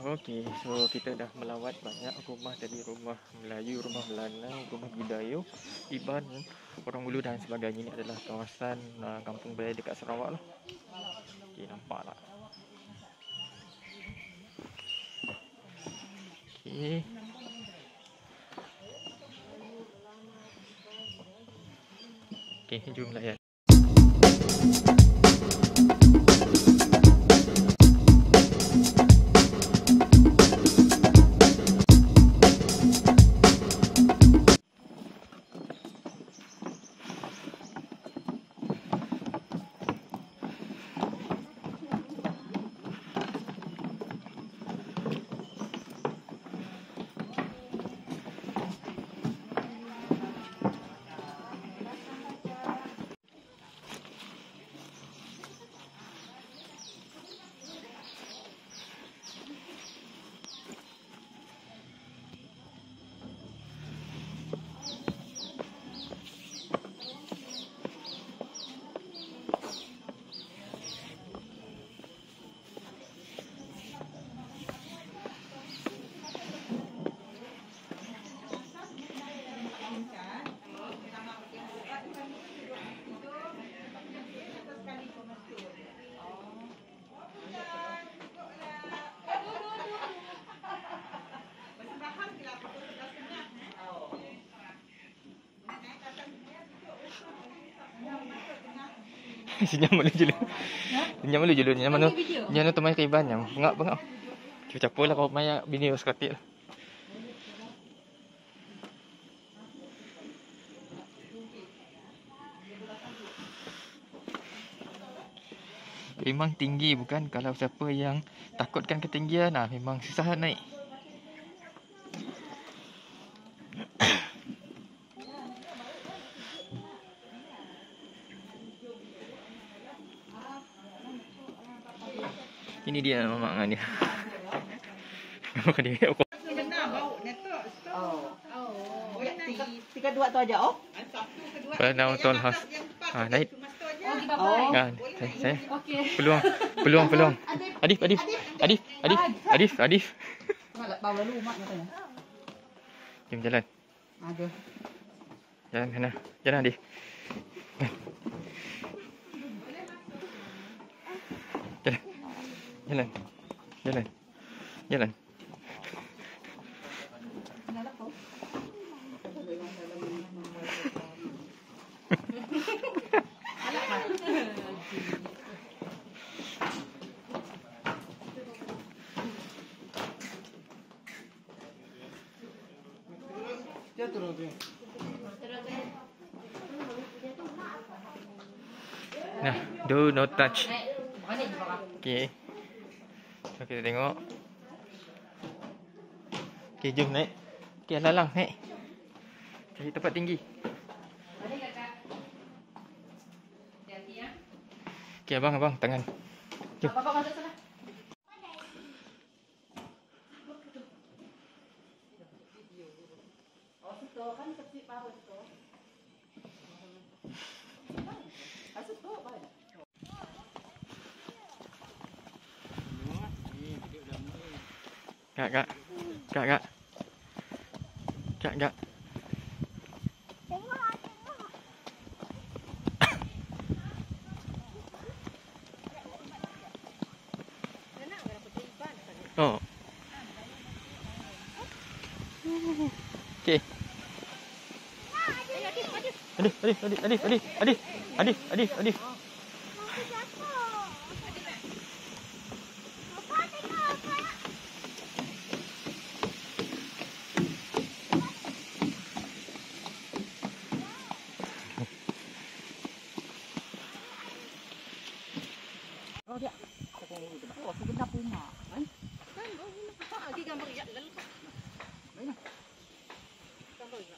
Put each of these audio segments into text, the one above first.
Okey, so kita dah melawat banyak rumah tadi, rumah Melayu, rumah Melanau, rumah Bidayuh, Iban, Orang Ulu dan sebagainya. Ini adalah kawasan Kampung Beraya dekat Sarawak lah. Okey, nampak tak? Okey. Okey, jom layan. Senyum malu je lu. Senyum malu je lu. Senyum mana? Senyum tu main kaiban yang bengak-bengak. Capo lah kau main bini seketik lah. Memang tinggi bukan? Kalau siapa yang takutkan ketinggian, memang susah naik. Ini dia mamak dengan dia. Mamak dia. Tiga dua tu aja, oh? Penau Tol House. Naik. Oh. Kan, saya. Peluang. Adif. Bawa lu mak katanya. Jom jalan. Ada. Jalan sana. Jalan Adif. Jalan. Nah, do not touch. Okey. So kita tengok. Okey, jom naik. Okey, lalang naik. Cari tempat tinggi. Okey, abang, tangan. Jom. Bapak masuk sana. Oh, situ kan kecil power tu. Asal tu apa? Kak. Oh. Okey. Adif. Oh dia. Oh, sebentar punya. Kan? Lagi gambar ya lalu. Mana? Gambar ya.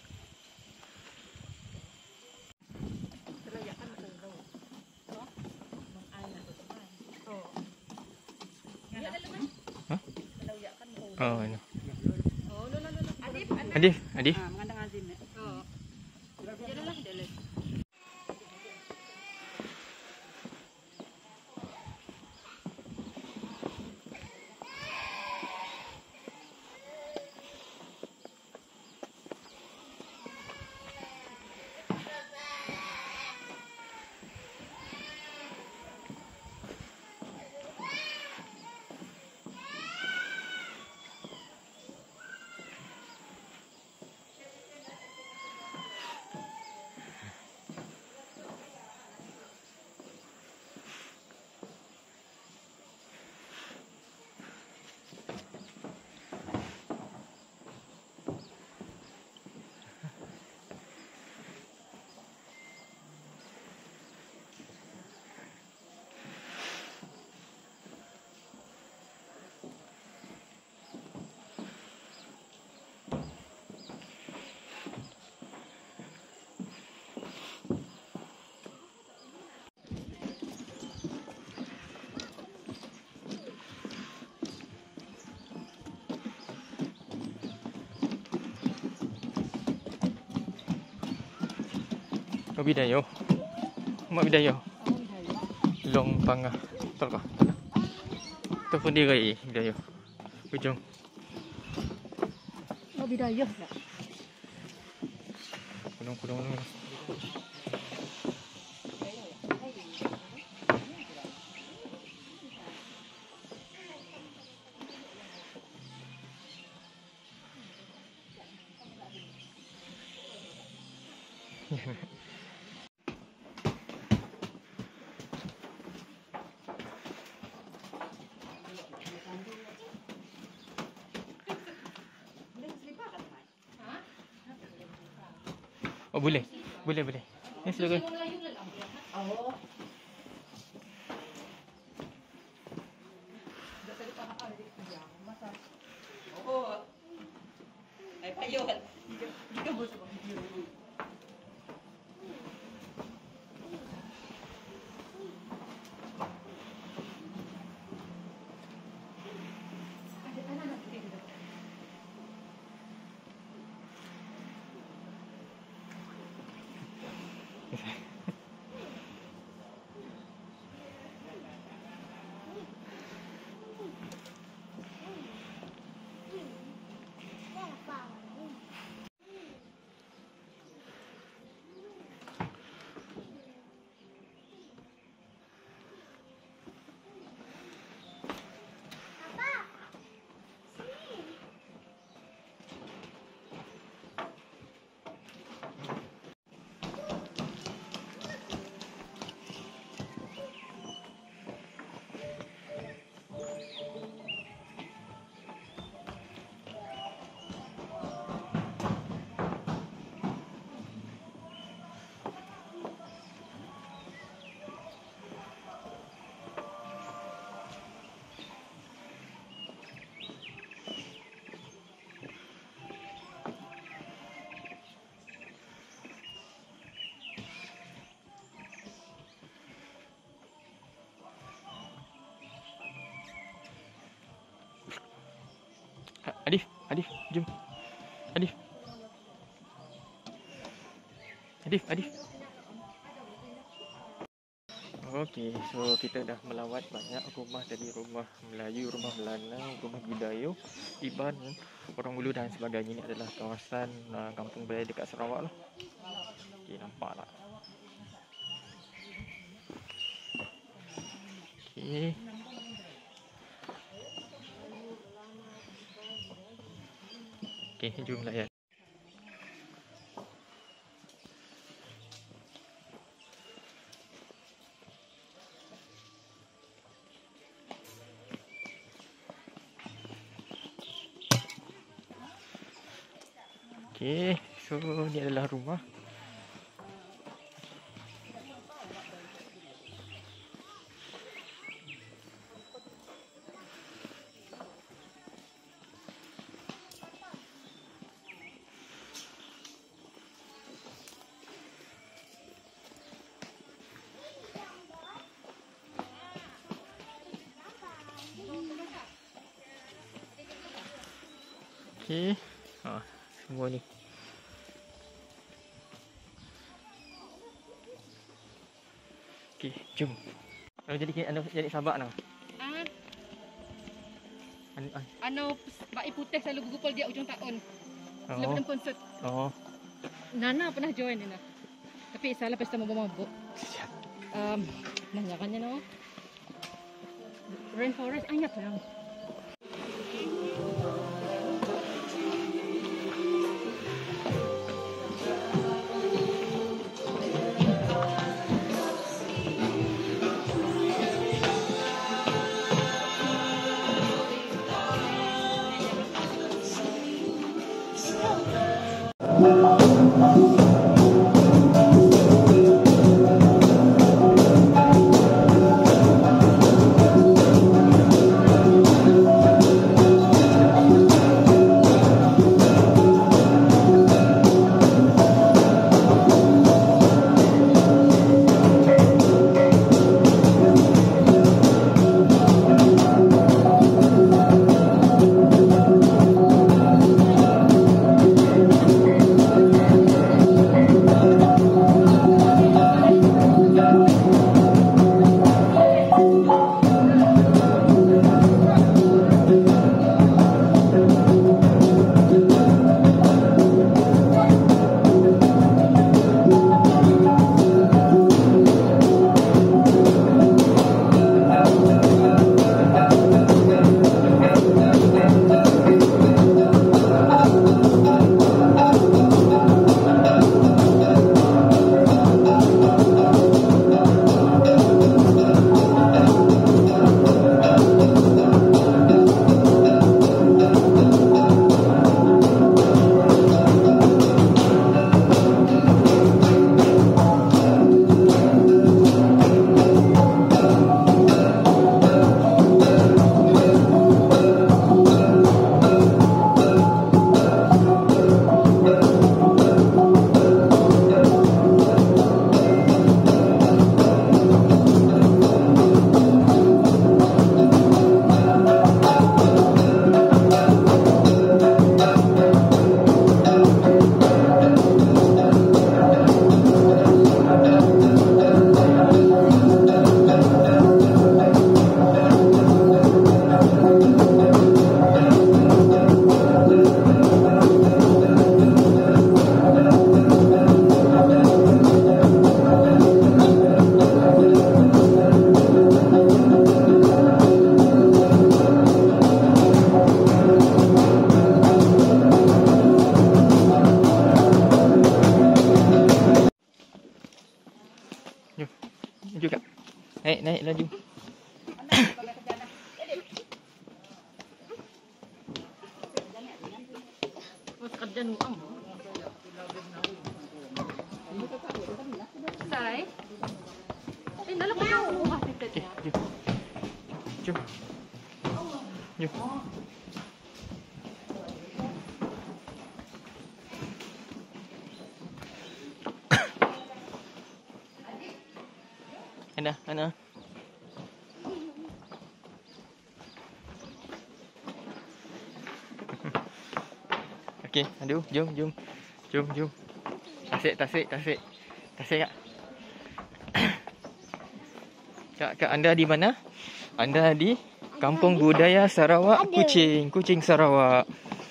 Telayakan tu. Oh. Mengalah tu. Oh. Ya lalu kan? Hah? Telayakan tu. Oh, ini. Oh, lo. Adif. Mengandang Azim. Oh. Jalanlah. Oh, Bidayo. Mak Bidayo. Long Pangah. Betul kah? Itu pun dia gaya Bidayo. Ujung. Oh, Bidayo tak? Gunung-gunung ni. Oh, boleh. Boleh, boleh. Ni silakan. Adif, Adif, jom. Adif. Adif, Adif. Okey, so kita dah melawat banyak rumah, dari rumah Melayu, rumah Melanau, rumah Bidayo, Iban, Orang Ulu dan sebagainya. Ini adalah kawasan kampung beraya dekat Sarawak lah. Okey, nampak tak? Okey. Okey, jom layan. Okey, so ni adalah rumah. Okey. Semua ni. Okey, jom. Anu jadi sahabat nak. Anu Baik Putih selalu berkumpul dia ujung tahun. Oh. Selalu ada konsert. Oh. Nana pernah join Nana. Tapi salah pesta mabuk-mabuk. Nanyakannya no. Rainforest anyap lang. kerja nuang. Sai. Tinggal apa yang rumah tiketnya? Jom. Jom. Ana. Okey, aduh, jom. Tasik. Tasik, Kak. Kak, anda di mana? Anda di Kampung Budaya Sarawak, Kuching Sarawak.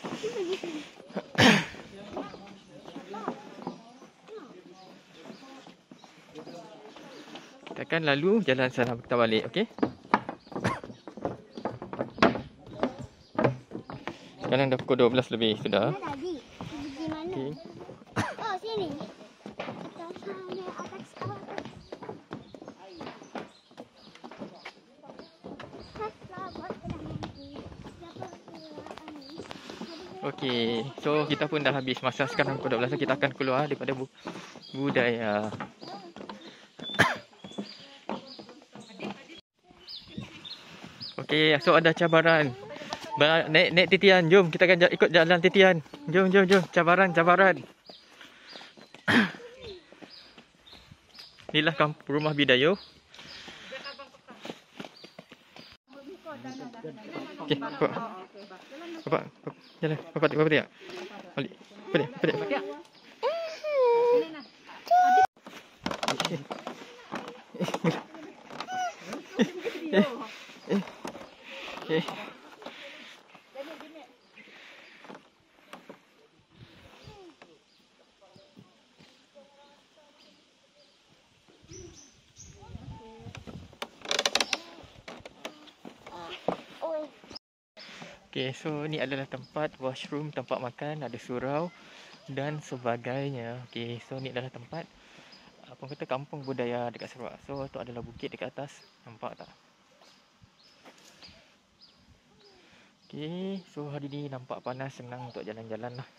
Kita akan lalu jalan sana kita balik, okey? Sekarang dah pukul 12 lebih sudah. Tadi pergi mana? Okey. Oh, sini. Sana atas awak. Okey. So kita pun dah habis masa sekarang pukul 12. Kita akan keluar daripada budaya. Okey, so ada cabaran. Naik titian. Jom kita akan ikut jalan titian. Jom. Cabaran. Inilah rumah Bidayu. Okey, Bapak. Jalan. Bapak tidak. Balik. Balik. Okay. Okay, so ni adalah tempat washroom, tempat makan, ada surau dan sebagainya. Okay, so ni adalah tempat apa kata kampung budaya dekat Sarawak. So tu adalah bukit dekat atas, nampak tak? Okay, so hari ni nampak panas, senang untuk jalan-jalan lah.